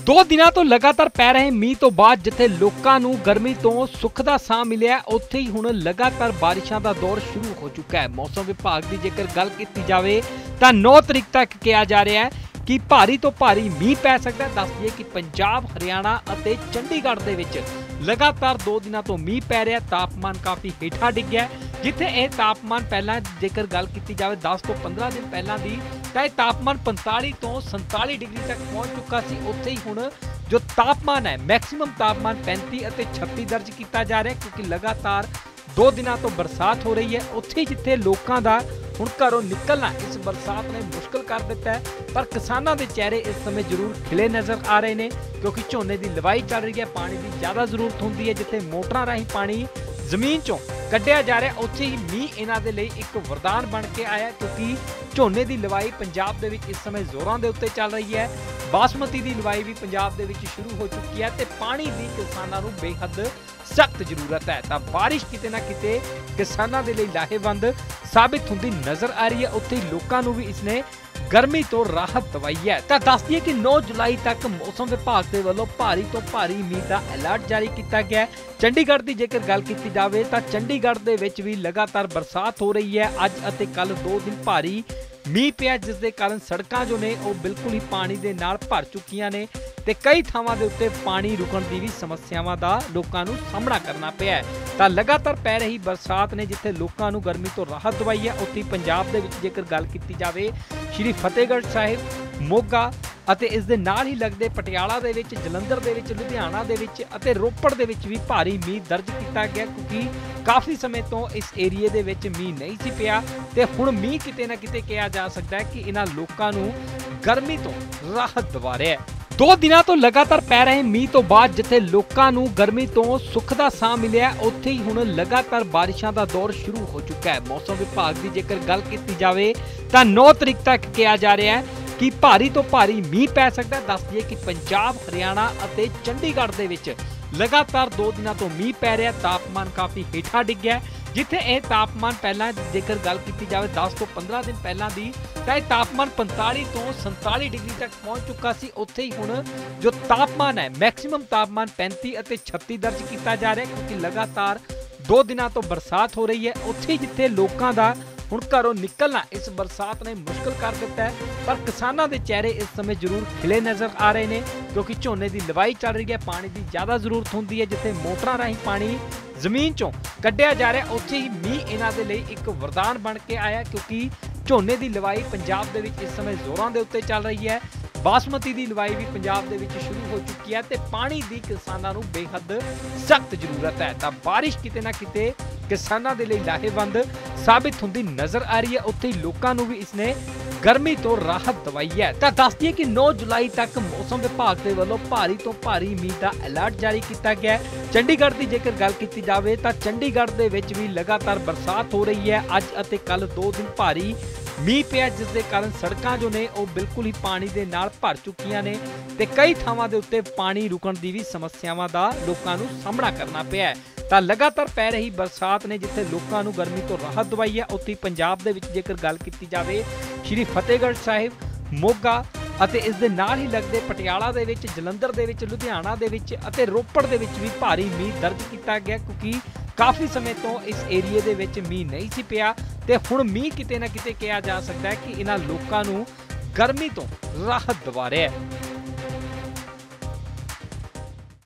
2 ਦਿਨਾਂ ਤੋਂ ਲਗਾਤਾਰ ਪੈ ਰਹੇ ਮੀਂਹ ਤੋਂ ਬਾਅਦ ਜਿੱਥੇ ਲੋਕਾਂ ਨੂੰ ਗਰਮੀ ਤੋਂ ਸੁੱਖ ਦਾ ਸਾਹ ਮਿਲਿਆ, ਉੱਥੇ ਹੀ ਹੁਣ ਲਗਾਤਾਰ ਬਾਰਿਸ਼ਾਂ ਦਾ ਦੌਰ ਸ਼ੁਰੂ ਹੋ ਚੁੱਕਾ ਹੈ। ਮੌਸਮ ਵਿਭਾਗ ਦੀ ਜੇਕਰ ਗੱਲ ਕੀਤੀ ਜਾਵੇ ਤਾਂ 9 ਤਰੀਕ ਤੱਕ ਕਿਹਾ ਜਾ ਰਿਹਾ ਹੈ ਕਿ ਭਾਰੀ ਤੋਂ ਭਾਰੀ ਮੀਂਹ ਪੈ ਸਕਦਾ ਹੈ। ਦੱਸ ਦਈਏ ਕਿ ਪੰਜਾਬ, ਹਰਿਆਣਾ ਅਤੇ ਚੰਡੀਗੜ੍ਹ ਦੇ ਵਿੱਚ ਲਗਾਤਾਰ 2 ਦਿਨਾਂ ਤੋਂ ਮੀਂਹ ਪੈ ਰਿਹਾ। ਤਾਪਮਾਨ ਕਾਫੀ ਹੇਠਾਂ ਡਿੱਗਿਆ, ਜਿੱਥੇ ਇਹ ਤਾਪਮਾਨ ਪਹਿਲਾਂ ਜੇਕਰ ਗੱਲ ਕੀਤੀ ਜਾਵੇ 10 ਤੋਂ 15 ਦਿਨ ਪਹਿਲਾਂ ਦੀ ਤਾਂ ਇਹ ਤਾਪਮਾਨ 45 ਤੋਂ 47 ਡਿਗਰੀ ਤੱਕ ਪਹੁੰਚ ਚੁੱਕਾ ਸੀ। ਉੱਥੇ ਹੀ ਹੁਣ ਜੋ ਤਾਪਮਾਨ ਹੈ, ਮੈਕਸਿਮਮ ਤਾਪਮਾਨ 35 ਅਤੇ 36 ਦਰਜ ਕੀਤਾ ਜਾ ਰਿਹਾ, ਕਿਉਂਕਿ ਲਗਾਤਾਰ 2 ਦਿਨਾਂ ਤੋਂ ਬਰਸਾਤ ਹੋ ਰਹੀ ਹੈ। ਉੱਥੇ ਜਿੱਥੇ ਲੋਕਾਂ ਦਾ ਹੁਣ ਘਰੋਂ ਨਿਕਲਣਾ ਇਸ ਬਰਸਾਤ ਨੇ ਮੁਸ਼ਕਲ ਕਰ ਦਿੱਤਾ ਹੈ, ਪਰ ਕਿਸਾਨਾਂ ਦੇ ਚਿਹਰੇ ਇਸ ਸਮੇਂ ਜ਼ਰੂਰ ਖਿਲੇ ਨਜ਼ਰ ਆ ਰਹੇ ਨੇ, ਕਿਉਂਕਿ ਝੋਨੇ ਦੀ ਲਵਾਈ ਚੱਲ ਰਹੀ ਹੈ। ਪਾਣੀ ਦੀ ਜ਼ਿਆਦਾ ਜ਼ਰੂਰਤ ਹੁੰਦੀ ਹੈ, ਜਿੱਥੇ ਮੋਟਰਾਂ ਰਾਹੀਂ ਪਾਣੀ ਜ਼ਮੀਨ ਚੋਂ ਕੱਢਿਆ ਜਾ ਰਿਹਾ, ਉੱਥੇ ਹੀ ਮੀਂਹ ਇਹਨਾਂ ਦੇ ਲਈ ਇੱਕ ਵਰਦਾਨ ਬਣ ਕੇ ਆਇਆ, ਕਿਉਂਕਿ ਝੋਨੇ ਦੀ ਲਵਾਈ ਪੰਜਾਬ ਦੇ ਵਿੱਚ ਇਸ ਸਮੇਂ ਜ਼ੋਰਾਂ ਦੇ ਉੱਤੇ ਚੱਲ ਰਹੀ ਹੈ। ਬਾਸਮਤੀ ਦੀ ਲਵਾਈ ਵੀ ਪੰਜਾਬ ਦੇ ਵਿੱਚ ਸ਼ੁਰੂ ਹੋ ਚੁੱਕੀ ਹੈ ਤੇ ਪਾਣੀ ਦੀ ਕਿਸਾਨਾਂ ਨੂੰ ਬੇਹੱਦ ਸਖਤ ਜ਼ਰੂਰਤ ਹੈ। ਤਾਂ ਬਾਰਿਸ਼ ਕਿਤੇ ਨਾ ਕਿਤੇ ਕਿਸਾਨਾਂ ਦੇ ਲਈ ਲਾਹੇਵੰਦ ਸਾਬਿਤ ਹੁੰਦੀ ਨਜ਼ਰ ਆ ਰਹੀ ਹੈ। ਉੱਥੇ ਹੀ ਲੋਕਾਂ ਨੂੰ ਵੀ ਇਸਨੇ ਗਰਮੀ ਤੋਂ ਰਾਹਤ ਦਵਾਈ ਹੈ। ਤਾਂ ਦੱਸ ਦਈਏ ਕਿ 9 ਜੁਲਾਈ ਤੱਕ ਮੌਸਮ ਵਿਭਾਗ ਦੇ ਵੱਲੋਂ ਭਾਰੀ ਤੋਂ ਭਾਰੀ ਮੀਂਹ ਦਾ ਅਲਰਟ ਜਾਰੀ ਕੀਤਾ ਗਿਆ ਹੈ। ਚੰਡੀਗੜ੍ਹ ਦੀ ਜੇਕਰ ਗੱਲ ਕੀਤੀ ਜਾਵੇ ਤਾਂ ਚੰਡੀਗੜ੍ਹ ਦੇ ਵਿੱਚ ਵੀ ਲਗਾਤਾਰ ਬਰਸਾਤ ਹੋ ਰਹੀ ਹੈ। ਅੱਜ ਅਤੇ ਕੱਲ 2 ਦਿਨ ਭਾਰੀ ਮੀਂਹ ਪਿਆ, ਜਿਸ ਦੇ ਕਾਰਨ ਸੜਕਾਂ ਜੋ ਨੇ ਉਹ ਬਿਲਕੁਲ ਹੀ ਪਾਣੀ ਦੇ ਨਾਲ ਭਰ ਚੁੱਕੀਆਂ ਨੇ ਤੇ ਕਈ ਥਾਵਾਂ ਦੇ ਉੱਤੇ ਪਾਣੀ ਰੁਕਣ ਦੀ ਵੀ ਸਮੱਸਿਆਵਾਂ ਦਾ ਲੋਕਾਂ ਨੂੰ ਸਾਹਮਣਾ ਕਰਨਾ ਪਿਆ ਹੈ। ਤਾਂ ਲਗਾਤਾਰ ਪੈ ਰਹੀ ਬਰਸਾਤ ਨੇ ਜਿੱਥੇ ਲੋਕਾਂ ਨੂੰ ਗਰਮੀ ਤੋਂ ਰਾਹਤ ਦਵਾਈ ਹੈ, ਉੱਥੇ ਪੰਜਾਬ ਦੇ ਵਿੱਚ ਜੇਕਰ ਗੱਲ ਕੀਤੀ ਜਾਵੇ ਸ਼੍ਰੀ ਫਤਿਹਗੜ੍ਹ ਸਾਹਿਬ, ਮੋਗਾ ਅਤੇ ਇਸ ਦੇ ਨਾਲ ਹੀ ਲੱਗਦੇ ਪਟਿਆਲਾ ਦੇ ਵਿੱਚ, ਜਲੰਧਰ ਦੇ ਵਿੱਚ, ਲੁਧਿਆਣਾ ਦੇ ਵਿੱਚ ਅਤੇ ਰੋਪੜ ਦੇ ਵਿੱਚ ਵੀ ਭਾਰੀ ਮੀਂਹ ਦਰਜ ਕੀਤਾ ਗਿਆ, ਕਿਉਂਕਿ ਕਾਫੀ ਸਮੇਂ ਤੋਂ ਇਸ ਏਰੀਏ ਦੇ ਵਿੱਚ ਮੀਂਹ ਨਹੀਂ ਸੀ ਪਿਆ ਤੇ ਹੁਣ ਮੀਂਹ ਕਿਤੇ ਨਾ ਕਿਤੇ ਕਿਹਾ ਜਾ ਸਕਦਾ ਹੈ ਕਿ ਇਹਨਾਂ ਲੋਕਾਂ ਨੂੰ ਗਰਮੀ ਤੋਂ ਰਾਹਤ ਦਵਾ ਰਿਹਾ ਹੈ। 2 ਦਿਨਾਂ ਤੋਂ ਲਗਾਤਾਰ ਪੈ ਰਹੇ ਮੀਂਹ ਤੋਂ ਬਾਅਦ ਜਿੱਥੇ ਲੋਕਾਂ ਨੂੰ ਗਰਮੀ ਤੋਂ ਸੁੱਖ ਦਾ ਸਾਹ ਮਿਲਿਆ, ਉੱਥੇ ਹੀ ਹੁਣ ਲਗਾਤਾਰ ਬਾਰਿਸ਼ਾਂ ਦਾ ਦੌਰ ਸ਼ੁਰੂ ਹੋ ਚੁੱਕਾ ਹੈ। ਮੌਸਮ ਵਿਭਾਗ ਦੀ ਜੇਕਰ ਗੱਲ ਕੀਤੀ ਜਾਵੇ ਤਾਂ 9 ਤਰੀਕ ਤੱਕ ਕਿਹਾ ਜਾ ਰਿਹਾ ਹੈ ਕਿ ਭਾਰੀ ਤੋਂ ਭਾਰੀ ਮੀਂਹ ਪੈ ਸਕਦਾ ਹੈ। ਦੱਸ ਦਈਏ ਕਿ ਪੰਜਾਬ, ਹਰਿਆਣਾ ਅਤੇ ਚੰਡੀਗੜ੍ਹ ਦੇ ਵਿੱਚ ਲਗਾਤਾਰ 2 ਦਿਨਾਂ ਤੋਂ ਮੀਂਹ ਪੈ ਰਿਹਾ। ਤਾਪਮਾਨ ਕਾਫੀ ਹੇਠਾਂ ਡਿੱਗਿਆ, ਜਿੱਥੇ ਇਹ ਤਾਪਮਾਨ ਪਹਿਲਾਂ ਜੇਕਰ ਗੱਲ ਕੀਤੀ ਜਾਵੇ 10 ਤੋਂ 15 ਦਿਨ ਪਹਿਲਾਂ ਦੀ ਤਾਂ ਇਹ ਤਾਪਮਾਨ 45 ਤੋਂ 47 ਡਿਗਰੀ ਤੱਕ ਪਹੁੰਚ ਚੁੱਕਾ ਸੀ। ਉੱਥੇ ਹੀ ਹੁਣ ਜੋ ਤਾਪਮਾਨ ਹੈ, ਮੈਕਸਿਮਮ ਤਾਪਮਾਨ 35 ਅਤੇ 36 ਦਰਜ ਕੀਤਾ ਜਾ ਰਿਹਾ, ਕਿਉਂਕਿ ਲਗਾਤਾਰ 2 ਦਿਨਾਂ ਤੋਂ ਬਰਸਾਤ ਹੋ ਰਹੀ ਹੈ। ਉੱਥੇ ਜਿੱਥੇ ਲੋਕਾਂ ਦਾ ਹੁਣ ਘਰੋਂ ਨਿਕਲਣਾ ਇਸ ਬਰਸਾਤ ਨੇ ਮੁਸ਼ਕਲ ਕਰ ਦਿੱਤਾ ਹੈ, ਪਰ ਕਿਸਾਨਾਂ ਦੇ ਚਿਹਰੇ ਇਸ ਸਮੇਂ ਜ਼ਰੂਰ ਖਿਲੇ ਨਜ਼ਰ ਆ ਰਹੇ ਨੇ, ਕਿਉਂਕਿ ਝੋਨੇ ਦੀ ਲਵਾਈ ਚੱਲ ਰਹੀ ਹੈ। ਪਾਣੀ ਦੀ ਜ਼ਿਆਦਾ ਜ਼ਰੂਰਤ ਹੁੰਦੀ ਹੈ, ਜਿੱਥੇ ਮੋਟਰਾਂ ਰਾਹੀਂ ਪਾਣੀ ਜ਼ਮੀਨ ਚੋਂ ਕੱਢਿਆ ਜਾ ਰਿਹਾ, ਉੱਥੇ ਹੀ ਮੀਂਹ ਇਹਨਾਂ ਦੇ ਲਈ ਇੱਕ ਵਰਦਾਨ ਬਣ ਕੇ ਆਇਆ, ਕਿਉਂਕਿ ਝੋਨੇ ਦੀ ਲਵਾਈ ਪੰਜਾਬ ਦੇ ਵਿੱਚ ਇਸ ਸਮੇਂ ਜ਼ੋਰਾਂ ਦੇ ਉੱਤੇ ਚੱਲ ਰਹੀ ਹੈ। ਬਾਸਮਤੀ ਦੀ ਲਵਾਈ ਵੀ ਪੰਜਾਬ ਦੇ ਵਿੱਚ ਸ਼ੁਰੂ ਹੋ ਚੁੱਕੀ ਹੈ ਤੇ ਪਾਣੀ ਦੀ ਕਿਸਾਨਾਂ ਨੂੰ ਬੇਹੱਦ ਸਖਤ ਜ਼ਰੂਰਤ ਹੈ। ਤਾਂ ਬਾਰਿਸ਼ ਕਿਤੇ ਨਾ ਕਿਤੇ ਕਿਸਾਨਾਂ ਦੇ ਲਈ ਲਾਹੇਵੰਦ ਸਾਬਿਤ ਹੁੰਦੀ ਨਜ਼ਰ ਆ ਰਹੀ ਹੈ। ਉੱਥੇ ਹੀ ਲੋਕਾਂ ਨੂੰ ਵੀ ਇਸਨੇ ਗਰਮੀ ਤੋਂ ਰਾਹਤ ਦਵਾਈ ਹੈ। ਤਾਂ ਦੱਸ ਦਈਏ ਕਿ 9 ਜੁਲਾਈ ਤੱਕ ਮੌਸਮ ਵਿਭਾਗ ਦੇ ਵੱਲੋਂ ਭਾਰੀ ਤੋਂ ਭਾਰੀ ਮੀਂਹ ਦਾ ਅਲਰਟ ਜਾਰੀ ਕੀਤਾ ਗਿਆ ਹੈ। ਚੰਡੀਗੜ੍ਹ ਦੀ ਜੇਕਰ ਗੱਲ ਕੀਤੀ ਜਾਵੇ ਤਾਂ ਚੰਡੀਗੜ੍ਹ ਦੇ ਵਿੱਚ ਵੀ ਲਗਾਤਾਰ ਬਰਸਾਤ ਹੋ ਰਹੀ ਹੈ। ਅੱਜ ਅਤੇ ਕੱਲ 2 ਦਿਨ ਭਾਰੀ ਮੀਂਹ ਪਿਆ, ਜਿਸ ਦੇ ਕਾਰਨ ਸੜਕਾਂ ਜੋ ਨੇ ਉਹ ਬਿਲਕੁਲ ਹੀ ਪਾਣੀ ਦੇ ਨਾਲ ਭਰ ਚੁੱਕੀਆਂ ਨੇ ਤੇ ਕਈ ਥਾਵਾਂ ਦੇ ਉੱਤੇ ਪਾਣੀ ਰੁਕਣ ਦੀ ਵੀ ਸਮੱਸਿਆਵਾਂ ਦਾ ਲੋਕਾਂ ਨੂੰ ਸਾਹਮਣਾ ਕਰਨਾ ਪਿਆ ਹੈ। ਤਾਂ ਲਗਾਤਾਰ ਪੈ ਰਹੀ ਬਰਸਾਤ ਨੇ ਜਿੱਥੇ ਲੋਕਾਂ ਨੂੰ ਗਰਮੀ ਤੋਂ ਰਾਹਤ ਦਵਾਈ ਹੈ, ਉੱਥੇ ਪੰਜਾਬ ਦੇ ਵਿੱਚ ਜੇਕਰ ਗੱਲ ਕੀਤੀ ਜਾਵੇ ਸ਼੍ਰੀ ਫਤਿਹਗੜ੍ਹ ਸਾਹਿਬ, ਮੋਗਾ ਅਤੇ ਇਸ ਦੇ ਨਾਲ ਹੀ ਲੱਗਦੇ ਪਟਿਆਲਾ ਦੇ ਵਿੱਚ, ਜਲੰਧਰ ਦੇ ਵਿੱਚ, ਲੁਧਿਆਣਾ ਦੇ ਵਿੱਚ ਅਤੇ ਰੋਪੜ ਦੇ ਵਿੱਚ ਵੀ ਭਾਰੀ ਮੀਂਹ ਦਰਜ ਕੀਤਾ ਗਿਆ, ਕਿਉਂਕਿ ਕਾਫੀ ਸਮੇਂ ਤੋਂ ਇਸ ਏਰੀਏ ਦੇ ਵਿੱਚ ਮੀਂਹ ਨਹੀਂ ਸੀ ਪਿਆ ਤੇ ਹੁਣ ਮੀਂਹ ਕਿਤੇ ਨਾ ਕਿਤੇ ਕਿਹਾ ਜਾ ਸਕਦਾ ਹੈ ਕਿ ਇਹਨਾਂ ਲੋਕਾਂ ਨੂੰ ਗਰਮੀ ਤੋਂ ਰਾਹਤ ਦਵਾ ਰਿਹਾ ਹੈ।